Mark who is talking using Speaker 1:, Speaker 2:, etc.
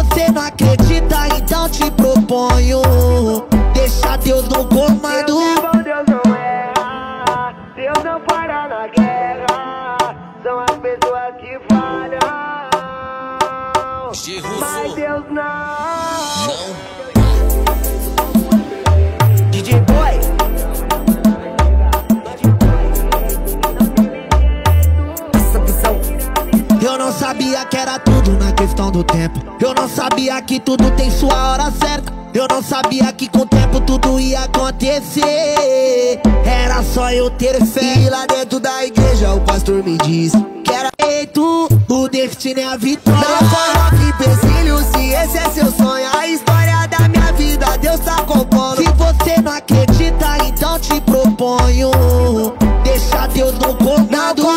Speaker 1: você não acredita, então te proponho, deixa Deus no comando.
Speaker 2: Deus não erra, Deus não para na guerra, são as pessoas que falham, mas Deus não. DJ Boy, essa visão.
Speaker 1: Eu não sabia que era tudo na questão do tempo. Eu não sabia que tudo tem sua hora certa. Eu não sabia que com o tempo tudo ia acontecer. Era só eu ter fé.
Speaker 3: E lá dentro da igreja o pastor me disse
Speaker 1: que era feito, o destino é a vitória.
Speaker 3: não foi rock e pensilho, se esse é seu sonho, a história da minha vida Deus tá compondo.
Speaker 1: Se você não acredita, então te proponho, deixa Deus no comando.